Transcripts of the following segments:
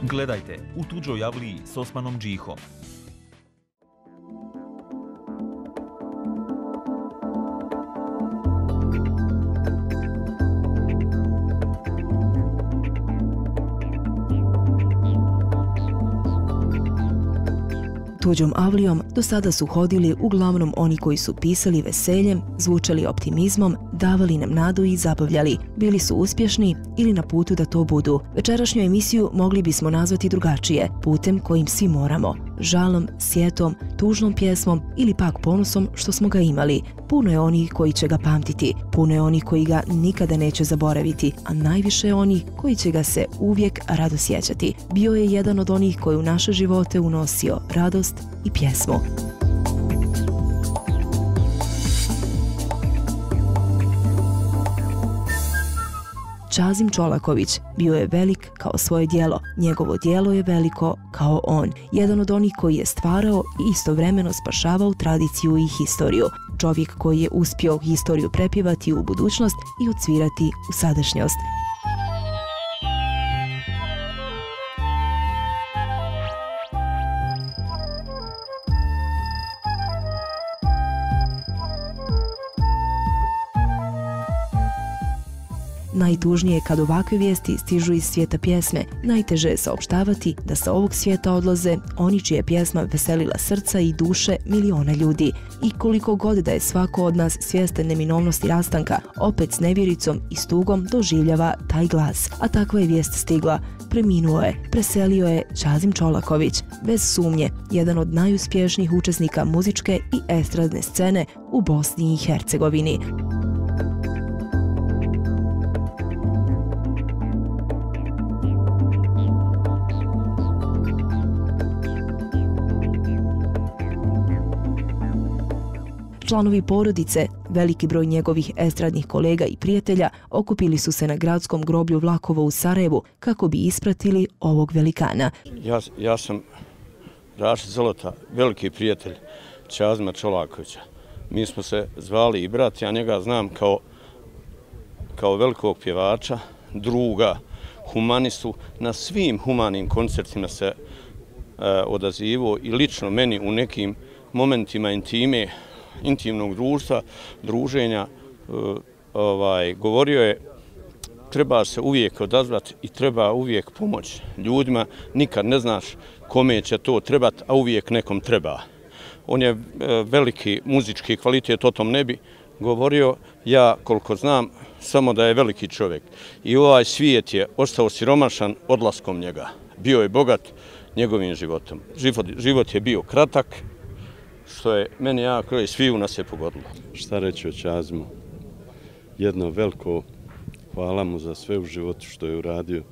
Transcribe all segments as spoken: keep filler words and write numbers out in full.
Gledajte U tuđoj avliji s Osmanom Džihom. Tuđom avlijom do sada su hodili uglavnom oni koji su pisali veseljem, zvučali optimizmom, davali nam nadu i zabavljali. Bili su uspješni ili na putu da to budu. Večerašnju emisiju mogli bismo nazvati drugačije, putem kojim svi moramo. Žalom, sjetom, tužnom pjesmom ili pak ponosom što smo ga imali. Puno je onih koji će ga pamtiti, puno je onih koji ga nikada neće zaboraviti, a najviše je onih koji će ga se uvijek rado sjećati. Bio je jedan od onih koji u naše živote unosio radost i pjesmu. Čazim Čolaković bio je velik kao svoje djelo, njegovo djelo je veliko kao on. Jedan od onih koji je stvarao i istovremeno spašavao tradiciju i historiju. Čovjek koji je uspio historiju prepjevati u budućnost i odsvirati u sadašnjost. Najtužnije je kad ovakve vijesti stižu iz svijeta pjesme. Najteže je saopštavati da sa ovog svijeta odlaze oni čija je pjesma veselila srca i duše miliona ljudi. I koliko god da je svako od nas svjestan neminovnosti rastanka, opet s nevjericom i stugom doživljava taj glas. A takva je vijest stigla. Preminuo je, preselio je Čazim Čolaković. Bez sumnje, jedan od najuspješnijih učesnika muzičke i estradne scene u Bosni i Hercegovini. Članovi porodice, veliki broj njegovih estradnih kolega i prijatelja okupili su se na gradskom groblju Vlakovo u Sarajevu kako bi ispratili ovog velikana. Ja, ja sam Rašid Zolota, veliki prijatelj Čazima Čolakovića. Mi smo se zvali i brat, ja njega znam kao, kao velikog pjevača, druga, humanistu. Na svim humanim koncertima se e, odazivo i lično meni u nekim momentima intime, intimnog društva, druženja, ovaj, govorio je treba se uvijek odazvati i treba uvijek pomoći ljudima. Nikad ne znaš kome će to trebati, a uvijek nekom treba. On je veliki muzički kvalitet, o tom ne bi govorio. Ja, koliko znam, samo da je veliki čovjek. I ovaj svijet je ostao siromašan odlaskom njega. Bio je bogat njegovim životom. Život, život je bio kratak, što je meni jako i sviju nas je pogodilo. Šta reći o Čazimu? Jedno veliko hvala mu za sve u životu što je uradio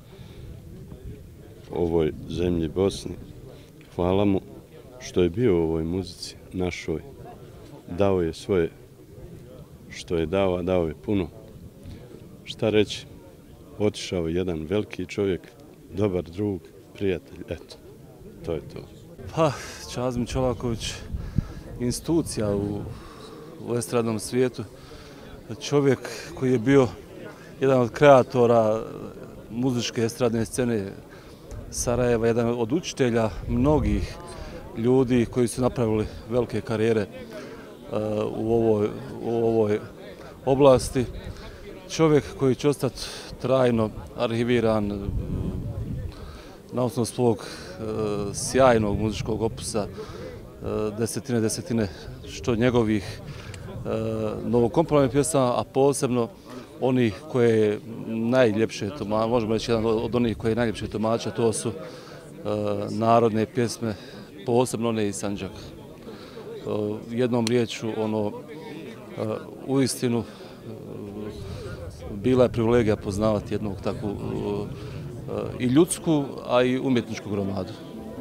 ovoj zemlji Bosni. Hvala mu što je bio u ovoj muzici našoj. Dao je svoje što je dao, a dao je puno. Šta reći? Otišao je jedan veliki čovjek, dobar drug, prijatelj. Eto, to je to. Pa, Čazim Čolaković, institucija u, u estradnom svijetu, čovjek koji je bio jedan od kreatora muzičke estradne scene Sarajeva, jedan od učitelja mnogih ljudi koji su napravili velike karijere uh, u, ovoj, u ovoj oblasti. Čovjek koji će ostati trajno arhiviran uh, na osnovu svog uh, sjajnog muzičkog opusa, desetine, desetine što njegovih e, novokomponovanih pjesama, a posebno onih koje najljepše tumača, možemo reći jedan od onih koje najljepše tumača, to su e, narodne pjesme, posebno one iz Sandžaka. E, jednom riječu, ono, e, uistinu, e, bila je privilegija poznavati jednog takvu e, i ljudsku, a i umjetničku gromadu.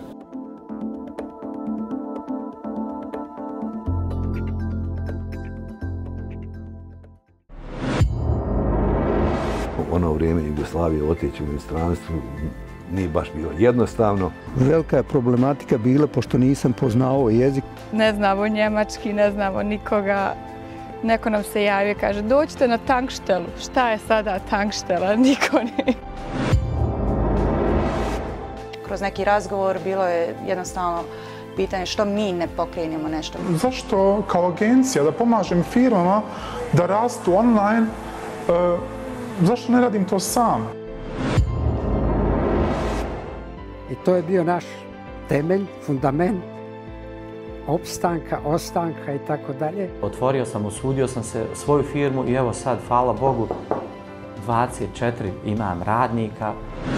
Ono vrijeme Jugoslavije otići u inostranstvu nije baš bilo jednostavno. Velika je problematika bila pošto nisam poznao jezik. Ne znamo njemački, ne znamo nikoga. Neko nam se javio, kaže dođite na tankštelu. Šta je sada tankštela? Niko ne. kroz neki razgovor, bilo je jednostavno pitanje što mi ne pokrenemo nešto. Zašto kao agencija da pomažem firmama da rastu online, uh, zašto ne radim to sam? I to je bio naš temelj, fundament opstanka, ostanka i tako dalje. Otvorio sam, usudio sam se svoju firmu i evo sad, hvala Bogu, dvadeset četiri imam radnika.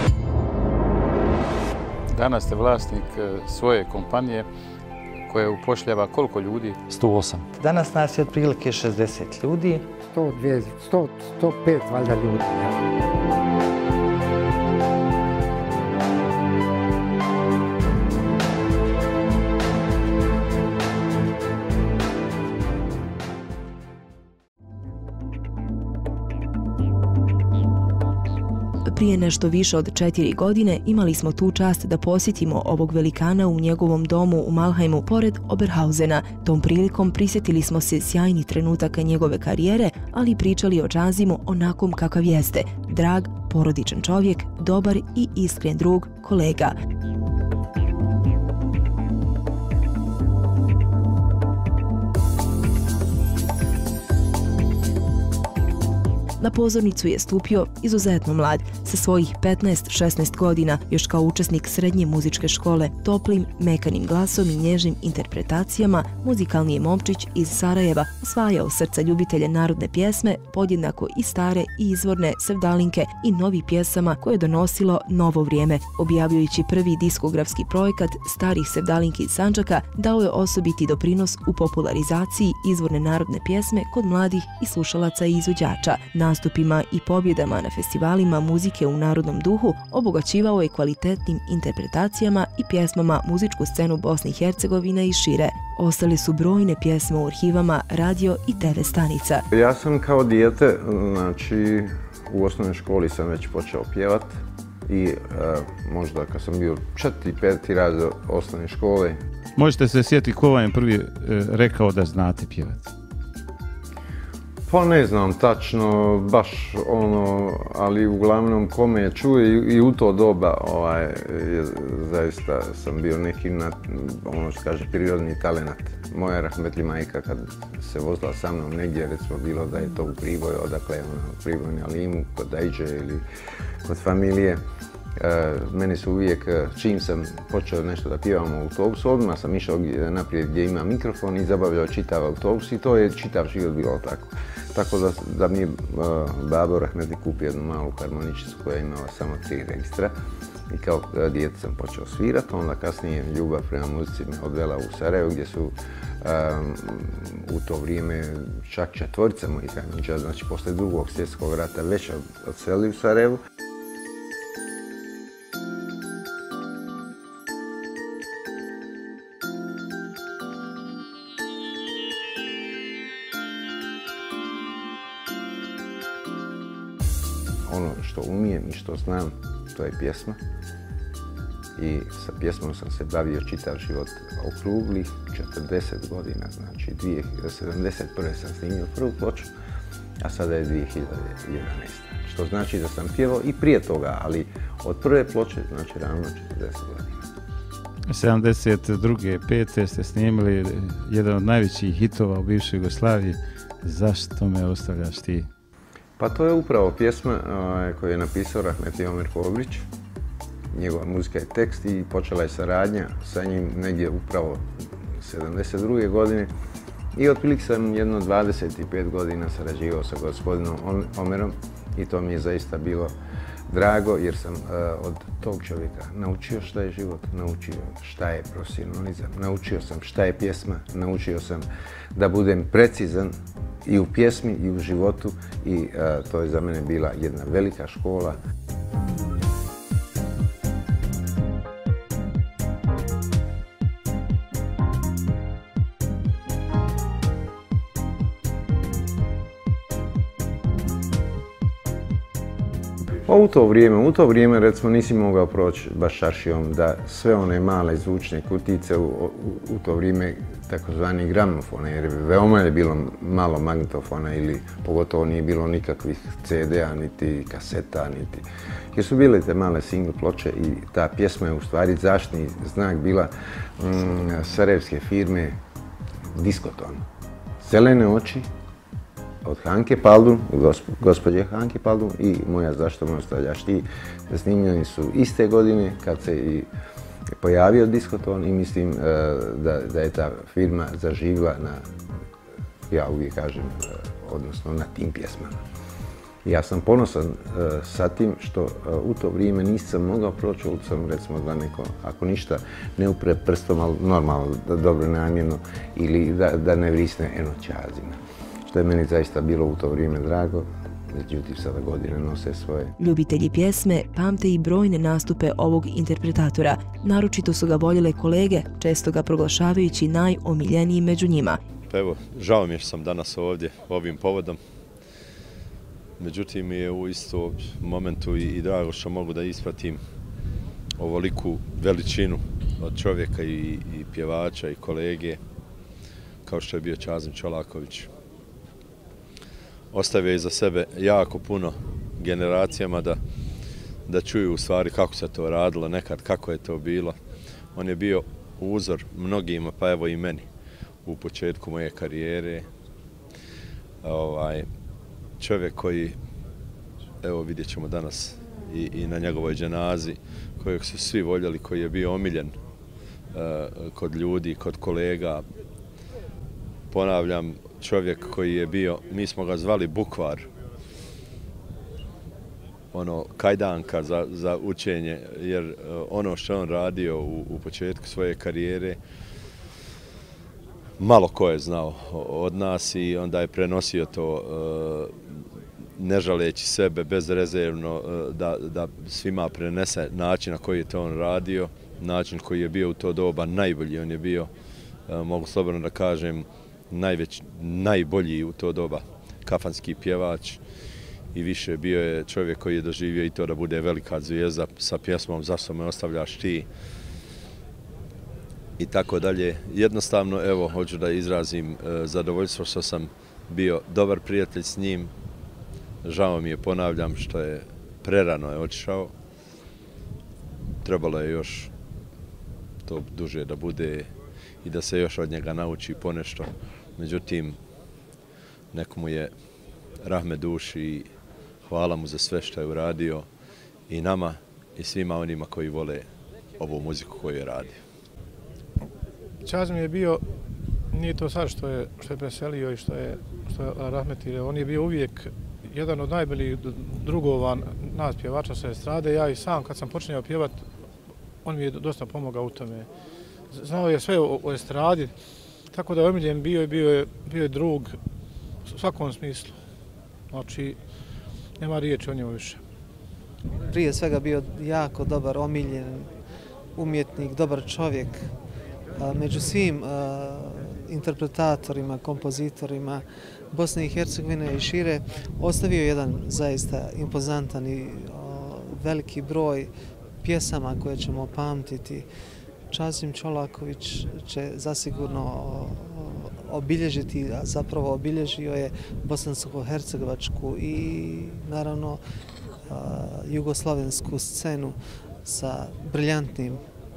Danas ste vlasnik svoje kompanije koja upošljava koliko ljudi? sto osam. Danas nas je otprilike šezdeset ljudi. sto, dvjesto, sto, sto pet valjda ljudi. Prije nešto više od četiri godine imali smo tu čast da posjetimo ovog velikana u njegovom domu u Malheimu pored Oberhausena. Tom prilikom prisjetili smo se sjajnih trenutaka njegove karijere, ali pričali o Džazimu onakom kakav jeste. Drag, porodičan čovjek, dobar i iskren drug, kolega. Na pozornicu je stupio izuzetno mlad, sa svojih petnaest šesnaest godina, još kao učesnik srednje muzičke škole. Toplim, mekanim glasom i nježnim interpretacijama muzikalni je momčić iz Sarajeva osvajao srca ljubitelja narodne pjesme, podjednako i stare i izvorne sevdalinke i novi pjesama koje je donosilo novo vrijeme. Objavljujući prvi diskografski projekat starih sevdalinki iz Sandžaka, dao je osobiti doprinos u popularizaciji izvorne narodne pjesme kod mladih i slušalaca i izvođača. Nastupima i pobjedama na festivalima muzike u narodnom duhu obogaćivao je kvalitetnim interpretacijama i pjesmama muzičku scenu Bosne i Hercegovine i šire. Ostale su brojne pjesme u arhivama radio i te ve stanica. Ja sam kao dijete, znači u osnovnoj školi sam već počeo pjevat i e, možda kad sam bio četiri, peti razred osnovne škole. Možete se sjetiti ko vam je prvi e, rekao da znate pjevati? Pa ne znam tačno, baš ono, ali uglavnom kome je čuje i, i u to doba ovaj, je, zaista sam bio neki, na, ono što kaže, prirodni talenat. Moja rahmetli majka kad se vozila sa mnom negdje, recimo bilo da je to u Priboju, odakle je ona u Priboju na Limu, kod Dajđe ili kod familije. E, meni su uvijek, čim sam počeo nešto da pjevam u autobusu, odmah sam išao naprijed gdje ima mikrofon i zabavljao čitav autobus i to je čitav život bilo tako. Tako da, da mi je uh, babo rahmetli kupio jednu malu harmoničicu koja je imala samo tri registra i kao uh, dijete sam počeo svirati, onda kasnije ljubav prema muzici me odvela u Sarajevo gdje su um, u to vrijeme čak četvorica mojih tajničara, znači posle drugog svjetskog rata već odselili u Sarajevu. Ono što umijem i što znam, to je pjesma. I sa pjesmom sam se bavio čitav život okruglih četrdeset godina, znači dvije hiljade sedamdeset prve sam snimio prvu ploču, a sada je dvije hiljade jedanaeste. Što znači da sam pjevao i prije toga, ali od prve ploče, znači ravno četrdeset godina. sedamdeset druge pete ste snimili jedan od najvećih hitova u bivšoj Jugoslaviji. Zašto me ostavljaš ti? Pa to je upravo pjesma koju je napisao rahmetli Omer Kobrić. Njegova muzika je tekst i počela je saradnja sa njim negdje upravo sedamdeset druge godine. I otprilike sam jedno dvadeset pet godina sarađivao sa gospodinom Omerom i to mi je zaista bilo drago jer sam od tog čovjeka naučio šta je život, naučio šta je profesionalizam, naučio sam šta je pjesma, naučio sam da budem precizan i u pjesmi i u životu i uh, to je za mene bila jedna velika škola. U to vrijeme, u to vrijeme recimo nisi mogao proći baš šaršijom da sve one male zvučne kutice u, u, u to vrijeme takozvani gramofona, jer veoma je bilo malo magnetofona ili pogotovo nije bilo nikakvih ce de a, niti kaseta, niti... Jer su bile te male single ploče i ta pjesma je u stvari zaštitni znak bila mm, sarajevske firme Diskoton. Zelene oči od Hanke Paldun, gospođe Hanke Paldun i Moja zašto me ostavljaš ti. Snimljeni su iste godine kad se i pojavio Diskoton i mislim da, da je ta firma zaživila na, ja uvijek kažem, odnosno na tim pjesmama. Ja sam ponosan uh, sa tim što uh, u to vrijeme nisam mogao proći ulicom, recimo da neko, ako ništa, ne upre prstom, ali normalno, da dobro namjerno, ili da, da ne vrisne eno Čazina. Što je meni zaista bilo u to vrijeme drago, međutim sada godine nose svoje. Ljubitelji pjesme pamte i brojne nastupe ovog interpretatora. Naročito su ga voljele kolege, često ga proglašavajući najomiljenijim među njima. Pa evo, žao mi je što sam danas ovdje ovim povodom. Međutim, mi je u isto momentu i, i drago što mogu da ispratim ovoliku veličinu od čovjeka i, i pjevača i kolege, kao što je bio Čazim Čolaković. Ostavio je iza sebe jako puno generacijama da, da čuju u stvari kako se to radilo, nekad kako je to bilo. On je bio uzor mnogima, pa evo i meni, u početku moje karijere. Ovaj, čovjek koji, evo vidjet ćemo danas i, i na njegovoj dženazi, kojeg su svi voljeli, koji je bio omiljen uh, kod ljudi, kod kolega. Ponavljam, čovjek koji je bio, mi smo ga zvali Bukvar, ono, kajdanka za, za učenje, jer uh, ono što on radio u, u početku svoje karijere, malo ko je znao od nas i onda je prenosio to uh, ne žaleći sebe, bezrezervno, uh, da, da svima prenese način na koji je to on radio, način koji je bio u to doba najbolji. On je bio, uh, mogu slobodno da kažem, najveć, najbolji u to doba kafanski pjevač i više bio je čovjek koji je doživio i to da bude velika zvijezda sa pjesmom Zašto me ostavljaš ti, i tako dalje. Jednostavno, evo, hoću da izrazim e, zadovoljstvo što sam bio dobar prijatelj s njim. Žao mi je, ponavljam, što je prerano je otišao. Trebalo je još to duže da bude i da se još od njega nauči ponešto. Međutim, nekomu je rahme duši i hvala mu za sve što je uradio i nama i svima onima koji vole ovu muziku koju je radio. Čazim je bio, nije to sad što je, što je preselio i što je, što je rahmetio, on je bio uvijek jedan od najboljih drugova nas pjevača sa estrade. Ja i sam kad sam počinjao pjevat, on mi je dosta pomogao u tome. Znao je sve o, o estradi, tako da je omiljen bio i bio je, bio je drug u svakom smislu. Znači, nema riječi o njemu više. Prije svega bio jako dobar, omiljen umjetnik, dobar čovjek. Među svim uh, interpretatorima, kompozitorima Bosne i Hercegovine i šire ostavio jedan zaista impozantan i uh, veliki broj pjesama koje ćemo pamtiti. Čazim Čolaković će zasigurno uh, obilježiti, a zapravo obilježio je bosansko-hercegovačku i naravno uh, jugoslavensku scenu sa briljantnim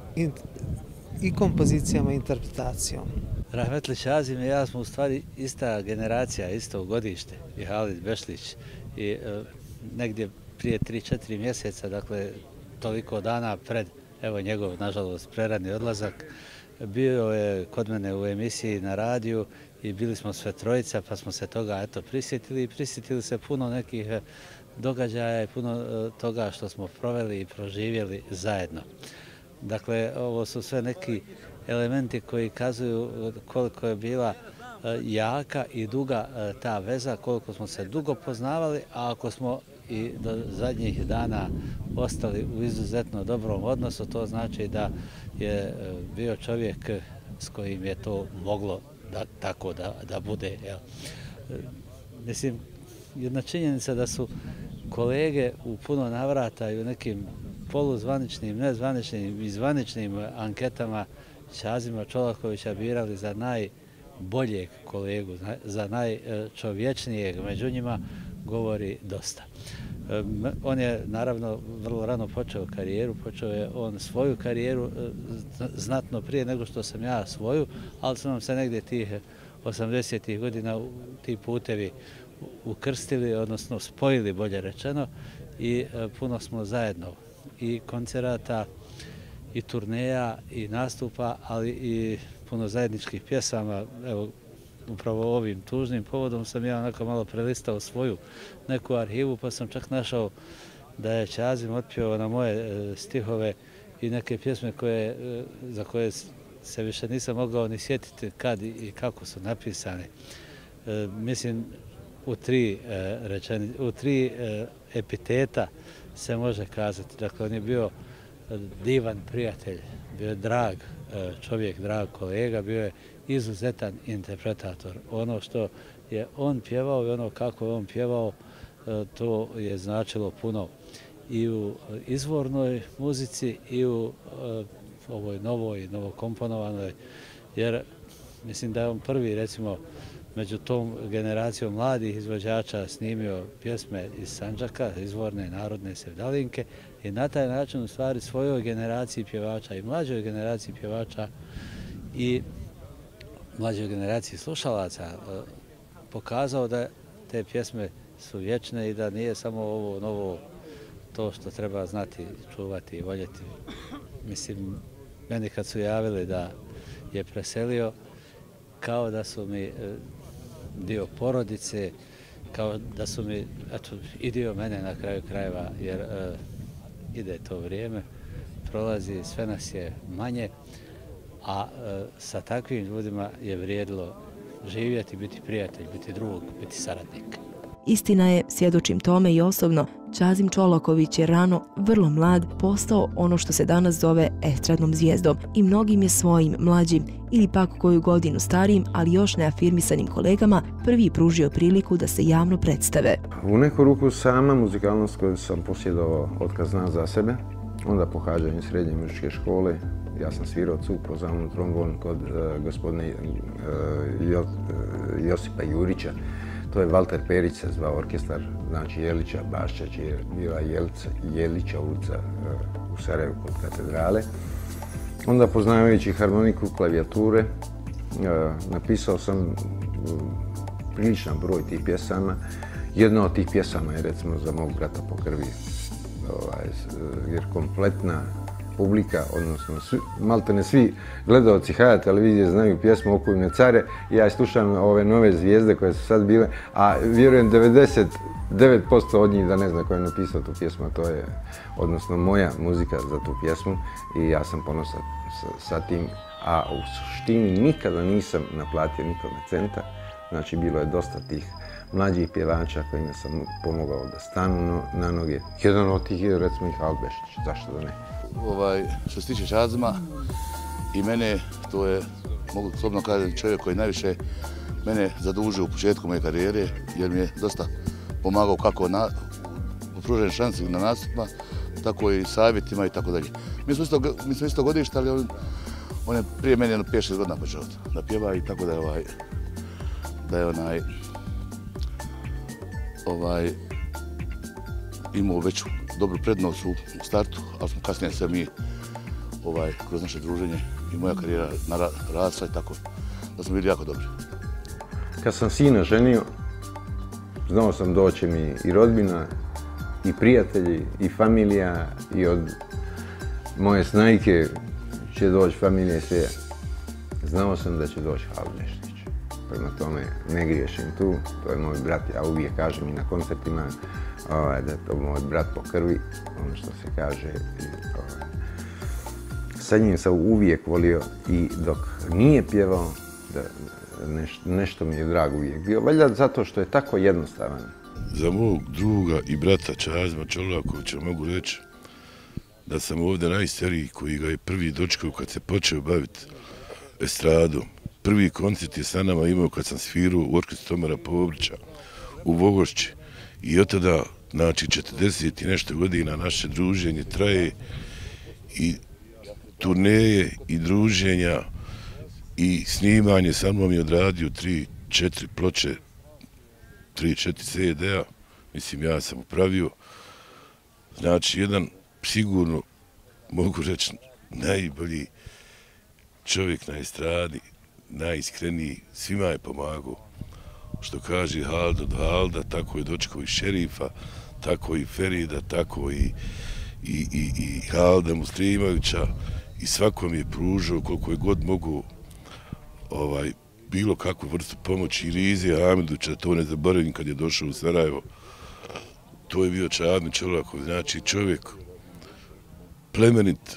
i kompozicijama i interpretacijom. Rahmetli Čazim i ja smo u stvari ista generacija, isto godište, i Halid Bešlić. I e, negdje prije tri četiri mjeseca, dakle toliko dana pred evo njegov, nažalost, prerani odlazak, bio je kod mene u emisiji na radiju i bili smo sve trojica, pa smo se toga eto prisjetili i prisjetili se puno nekih događaja i puno toga što smo proveli i proživjeli zajedno. Dakle, ovo su sve neki elementi koji kazuju koliko je bila jaka i duga ta veza, koliko smo se dugo poznavali, a ako smo i do zadnjih dana ostali u izuzetno dobrom odnosu, to znači da je bio čovjek s kojim je to moglo da, tako da, da bude. Jel? Mislim, jedna činjenica da su kolege u puno navrata i u nekim poluzvaničnim, nezvaničnim i zvaničnim anketama Ćazima Čolakovića birali za najboljeg kolegu, za najčovječnijeg među njima, govori dosta. On je naravno vrlo rano počeo karijeru, počeo je on svoju karijeru znatno prije nego što sam ja svoju, ali su nam se negdje tih osamdesetih godina ti putevi ukrstili, odnosno spojili, bolje rečeno, i puno smo zajedno i koncerata, i turneja, i nastupa, ali i puno zajedničkih pjesama. Evo, upravo ovim tužnim povodom sam ja onako malo prelistao svoju neku arhivu, pa sam čak našao da je Ćazim otpjevao na moje stihove i neke pjesme koje, za koje se više nisam mogao ni sjetiti kad i kako su napisane. Mislim, u tri, rečeni, u tri epiteta se može kazati. Dakle, on je bio divan prijatelj, bio je drag čovjek, drag kolega, bio je izuzetan interpretator. Ono što je on pjevao i ono kako je on pjevao, to je značilo puno i u izvornoj muzici i u ovoj novoj, novokomponovanoj, jer mislim da je on prvi, recimo, među tom generacijom mladih izvođača snimio pjesme iz Sandžaka, izvorne narodne sevdalinke, i na taj način u stvari svojoj generaciji pjevača i mlađoj generaciji pjevača i mlađoj generaciji slušalaca pokazao da te pjesme su vječne i da nije samo ovo novo to što treba znati, čuvati i voljeti. Mislim, meni kad su javili da je preselio, kao da su mi dio porodice, kao da su mi, eto, i dio mene na kraju krajeva, jer uh, ide to vrijeme, prolazi, sve nas je manje, a uh, sa takvim ljudima je vrijedilo živjeti, biti prijatelj, biti drug, biti saradnik. Istina je, svjedočim tome i osobno, Ćazim Čolaković je rano, vrlo mlad, postao ono što se danas zove estradnom zvijezdom i mnogim je svojim mlađim ili pak koju godinu starijim, ali još neafirmisanim kolegama prvi pružio priliku da se javno predstave. U neku ruku sama muzikalnost koju sam posjedovao otkad znam za sebe, onda pohađanje srednje muzičke škole, ja sam svirao cupo, zamnu trombon kod uh, gospodine uh, jo, uh, Josipa Jurića. To je Valter Perić se zvao orkestar, znači Jelića, Bašćać je bila Jelica, Jelića ulica uh, u Sarajevu kod katedrale. Onda poznavajući harmoniku, klavijature, uh, napisao sam uh, priličan broj tih pjesama. Jedna od tih pjesama je recimo za mog brata po krvi, ovaj, jer kompletna publika, odnosno svi, maltene svi gledalci H A televizije znaju pjesmu Okujne care. Ja slušam ove nove zvijezde koje su sad bile, a vjerujem devedeset devet posto od njih da ne zna ko je napisao tu pjesmu, to je odnosno moja muzika za tu pjesmu i ja sam ponosan sa, sa tim, a u suštini nikada nisam naplatio nikome centa, znači bilo je dosta tih mlađih pjevača kojima sam pomogao da stanu na noge. Jedan od tih je recimo i Halid Bešlić, zašto da ne? Ovaj, što se tiče Ćazima i mene, to je, mogu slobodno kazati, čovjek koji najviše mene zadužio u početku moje karijere, jer mi je dosta pomagao kako na pruženim šansi na nastupima, tako i savjetima i tako dalje. Mi smo isto, mi smo isto godište, ali on, on je prije mene jedno pet šest godina počeo da pjeva i tako da je ovaj, da je onaj, ovaj, imao veću dobru prednost u startu, ali smo kasnije sve mi ovaj, kroz naše druženje i moja karijera narasla i tako da smo bili jako dobri. Kad sam sina ženio, znao sam doći mi i rodbina, i prijatelji, i familija, i od moje snajke će doći familije sve. Znao sam da će doći Halid Bešlić. Prema tome ne griješim tu, to je moj brat, ja uvijek kažem i na koncertima, ovaj, da je to moj brat po krvi, ono što se kaže. I, ovaj. Sa njim sam uvijek volio i dok nije pjevao, da neš, nešto mi je drag uvijek bio. Valjda zato što je tako jednostavan. Za mog druga i brata Ćazima Čolakovića mogu reći da sam ovdje najstariji koji ga je prvi dočekao kad se počeo baviti estradom. Prvi koncert je sa nama imao kad sam svirao u orkestru Tomara Pobrića u Vogošći. I od tada, znači četrdeset i nešto godina naše druženje traje i turneje i druženja i snimanje. Sa mnom je odradio tri, četiri ploče, tri, četiri C D-a. Mislim, ja sam upravio. Znači, jedan sigurno, mogu reći, najbolji čovjek na estradi, najiskreniji, svima je pomagao. Što kaže Halid od Halida, tako je dočekao i Šerifa, tako i Ferida, tako i, i, i, i Halida Muslimovića, i svakom je pružao koliko je god mogu ovaj, bilo kakvu vrstu pomoći. I Rize Hamiduća, to ne zaboravim kad je došao u Sarajevo, to je bio Čazmi Čolakov, znači čovjek plemenit,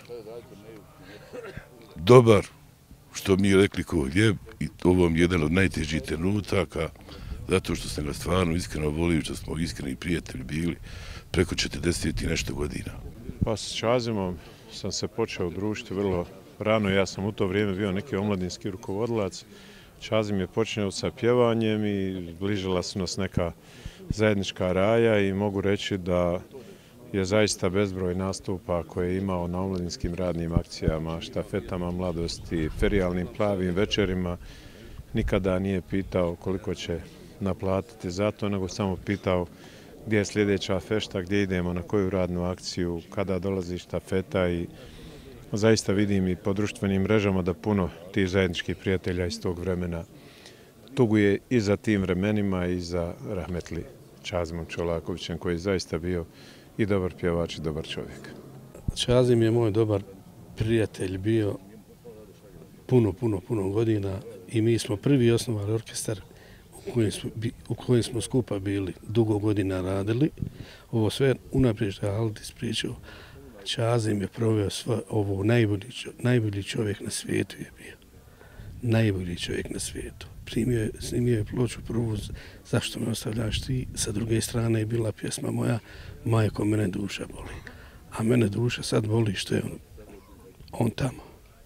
dobar, što mi je rekli ko hljeb, i ovo je jedan od najtežih trenutaka, zato što sam ga stvarno iskreno volio, što smo iskreni prijatelji bili preko četrdeset i nešto godina. Pa s Čazimom sam se počeo družiti vrlo rano, ja sam u to vrijeme bio neki omladinski rukovodilac. Čazim je počeo sa pjevanjem i bližila su nas neka zajednička raja i mogu reći da je zaista bezbroj nastupa koje je imao na omladinskim radnim akcijama, štafetama mladosti, ferijalnim plavim večerima. Nikada nije pitao koliko će naplatiti za to, nego samo pitao gdje je sljedeća fešta, gdje idemo, na koju radnu akciju, kada dolazi štafeta, i zaista vidim i po društvenim mrežama da puno tih zajedničkih prijatelja iz tog vremena tuguje i za tim vremenima i za rahmetli Čazimom Čolakovićem, koji je zaista bio i dobar pjevač i dobar čovjek. Čazim je moj dobar prijatelj bio puno, puno, puno godina i mi smo prvi osnovali orkestar u kojem smo, u kojem smo skupa bili, dugo godina radili. Ovo sve unaprijed što je Halid ispričao, Čazim je proveo sve ovo, najbolji, najbolji čovjek na svijetu je bio. Najbolji čovjek na svijetu. Primio je, snimio je ploču prvu Zašto me ostavljaš ti, sa druge strane je bila pjesma moja Majko, mene duša boli. A mene duša sad boli što je on, on tamo.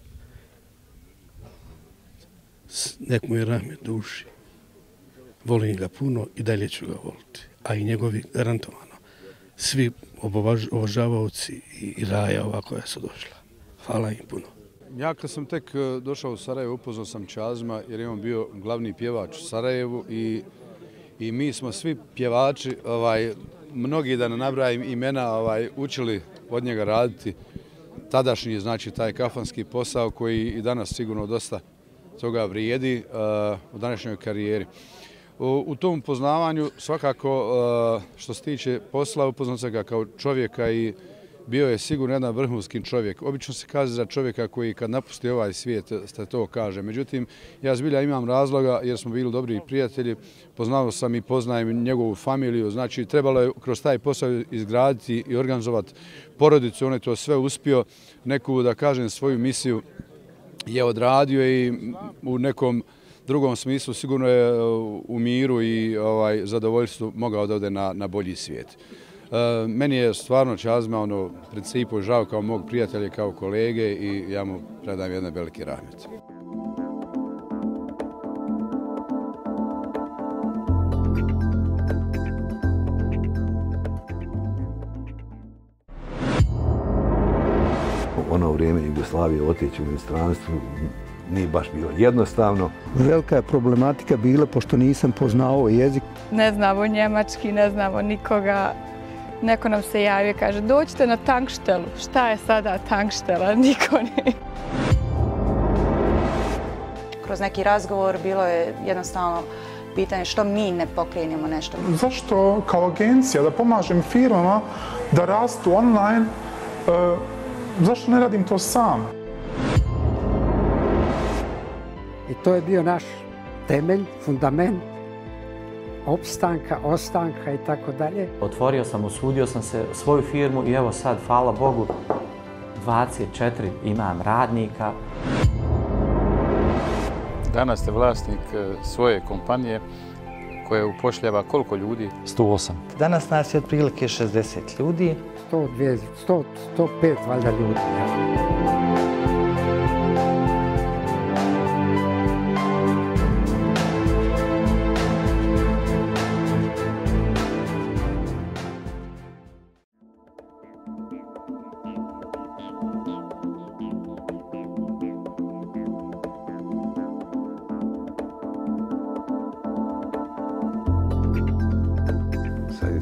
Nek mu je rahmet duši. Volim ga puno i dalje ću ga voliti. A i njegovi garantovano. Svi obožavaoci i raja ova koja su došla. Hvala im puno. Ja kad sam tek došao u Sarajevo, upoznao sam Čazima jer je on bio glavni pjevač u Sarajevu i, i mi smo svi pjevači, ovaj, mnogi da ne nabrajim imena, ovaj, učili od njega raditi tadašnji, znači taj kafanski posao koji i danas sigurno dosta toga vrijedi uh, u današnjoj karijeri. U, u tom poznavanju svakako uh, što se tiče posla, upoznao sam ga kao čovjeka i bio je sigurno jedan vrhunski čovjek. Obično se kaže za čovjeka koji kad napusti ovaj svijet, ste to kaže. Međutim, ja zbilja imam razloga jer smo bili dobri prijatelji. Poznao sam i poznajem njegovu familiju. Znači, trebalo je kroz taj posao izgraditi i organizovati porodicu. On je to sve uspio. Neku, da kažem, svoju misiju je odradio i u nekom drugom smislu sigurno je u miru i ovaj, zadovoljstvu mogao da ode na, na bolji svijet. E, meni je stvarno Čazma ono, principu žao kao mog prijatelja, kao kolege i ja mu predajem jedan veliki rahmet. Ono vrijeme Jugoslavije otići u inostranstvu nije baš bilo jednostavno. Velika je problematika bila pošto nisam poznao jezik. Ne znamo njemački, ne znamo nikoga. Neko nam se javio, kaže dođite na tankštelu. Šta je sada tankštela? Niko ne. Kroz neki razgovor bilo je jednostavno pitanje što mi ne pokrenemo nešto. Zašto kao agencija da pomažem firmama da rastu online, e, zašto ne radim to sam? I to je bio naš temelj, fundament opstanka, ostanka i tako dalje. Otvorio sam, usudio sam se svoju firmu i evo sad, hvala Bogu, dvadeset četiri imam radnika. Danas ste vlasnik svoje kompanije koja upošljava koliko ljudi? sto osam. Danas nas je otprilike šezdeset ljudi. sto, dvjesto, sto, sto pet valjda ljudi.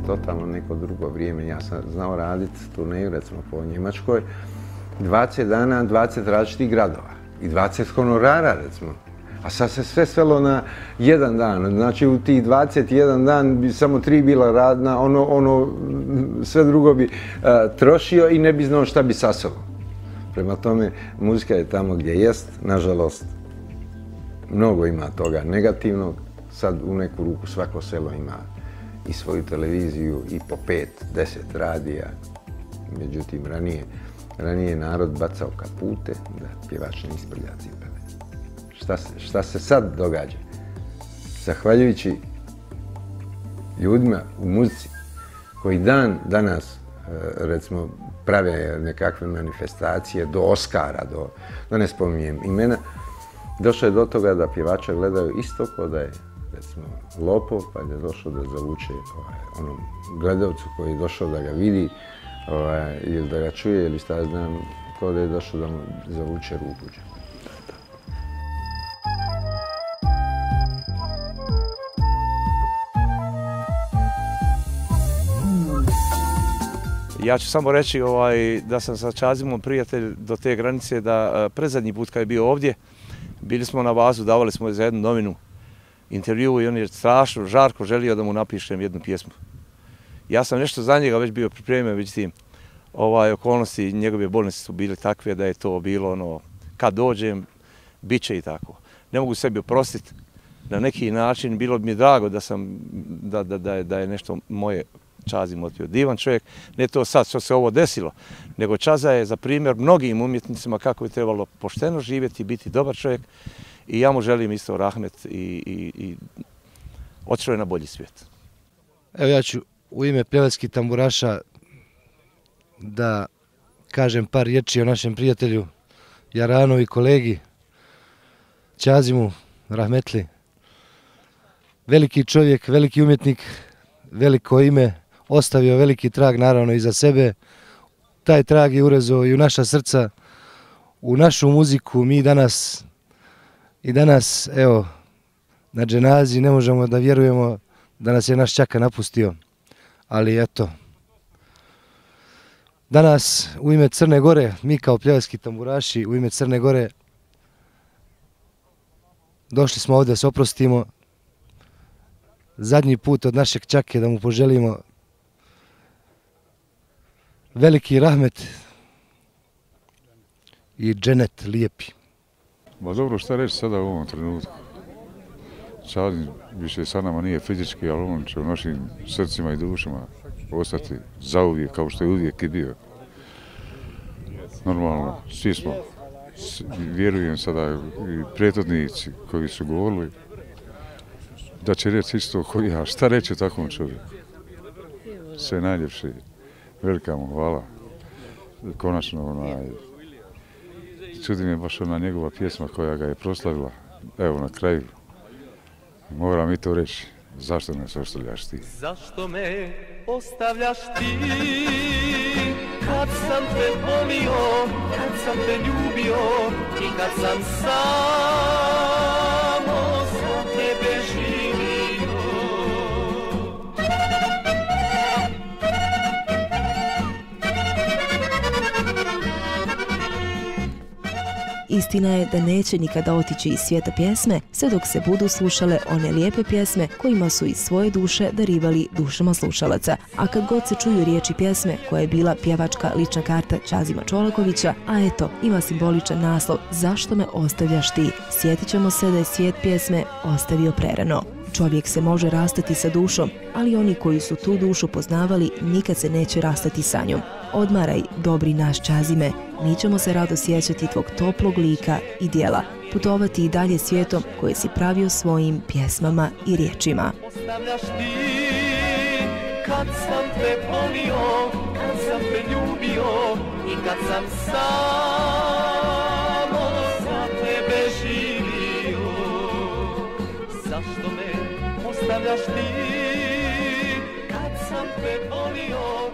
totalno neko drugo vrijeme. Ja sam znao raditi turneju, recimo po Njemačkoj, dvadeset dana, dvadeset različitih gradova i dvadeset honorara, recimo. A sad se sve svelo na jedan dan. Znači u tih dvadeset jedan dan bi samo tri bila radna, ono, ono sve drugo bi uh, trošio i ne bi znao šta bi sa sobom. Prema tome, muzika je tamo gdje jest, nažalost, mnogo ima toga negativnog. Sad u neku ruku svako selo ima i svoju televiziju i po pet, deset radija. Međutim, ranije, ranije je narod bacao kapute da pjevač ne isprlja cipele. Šta se, šta se sad događa? Zahvaljujući ljudima u muzici koji dan danas, recimo, prave nekakve manifestacije do Oskara, do, da ne spominjem imena, došlo je do toga da pjevača gledaju isto kao da je, recimo, lopov, pa je došao da zavuče ovaj, onom gledalcu koji je došao da ga vidi ovaj, ili da ga čuje ili šta znam, kao da je došao da mu zavuče ruku. Ja ću samo reći ovaj, da sam sa Čazimom prijatelj do te granice da predzadnji put kad je bio ovdje, bili smo na vazu, davali smo za jednu novinu intervju i on je strašno žarko želio da mu napišem jednu pjesmu. Ja sam nešto za njega već bio pripremio, međutim, ovaj, okolnosti njegove bolnice su bile takve da je to bilo ono, kad dođem, bit će i tako. Ne mogu sebi oprostiti na neki način, bilo bi mi drago da, sam, da, da, da, je, da je nešto moje Čazim otpio. Divan čovjek, ne to sad što se ovo desilo, nego Čaza je za primjer mnogim umjetnicima kako bi trebalo pošteno živjeti, biti dobar čovjek i ja mu želim isto rahmet i, i, i otišao je na bolji svijet. Evo ja ću u ime pjevačkih tamburaša da kažem par riječi o našem prijatelju Jaranu i kolegi Čazimu rahmetli. Veliki čovjek, veliki umjetnik, veliko ime, ostavio veliki trag naravno iza sebe. Taj trag je urezao i u naša srca, u našu muziku. Mi danas i danas, evo, na dženazi ne možemo da vjerujemo da nas je naš čaka napustio. Ali eto, danas u ime Crne Gore, mi kao pjevački tamburaši u ime Crne Gore došli smo ovdje da se oprostimo. Zadnji put od našeg čake da mu poželimo veliki rahmet i dženet lijepi. Ma dobro, šta reći sada u ovom trenutku? Čazim više sa nama nije fizički, ali on će u našim srcima i dušama ostati zauvijek, kao što je uvijek i bio. Normalno, svi smo, vjerujem sada i prethodnici koji su govorili, da će reći isto koji ja. Šta reći o takvom čovjeku? Sve najljepše. Velika mu hvala. Konačno, onaj, čudi me baš ona njegova pjesma koja ga je proslavila. Evo, na kraju. Moram i to reći. Zašto nas ostavljaš ti? Zašto me ostavljaš ti? Kad sam te volio, kad sam te ljubio i kad sam samo za tebe živio. Istina je da neće nikada otići iz svijeta pjesme, sve dok se budu slušale one lijepe pjesme kojima su iz svoje duše darivali dušama slušalaca. A kad god se čuju riječi pjesme koja je bila pjevačka lična karta Čazima Čolakovića, a eto, ima simboličan naslov Zašto me ostavljaš ti, sjetit ćemo se da je svijet pjesme ostavio prerano. Čovjek se može rastati sa dušom, ali oni koji su tu dušu poznavali nikad se neće rastati sa njom. Odmaraj, dobri naš Čazime, mi ćemo se rado sjećati tvog toplog lika i dijela, putovati i dalje svijetom koje si pravio svojim pjesmama i riječima. Ostavljaš ti, kad sam te volio, kad sam te ljubio i kad sam samo za tebe živio. Zašto me ostavljaš ti, kad sam te volio,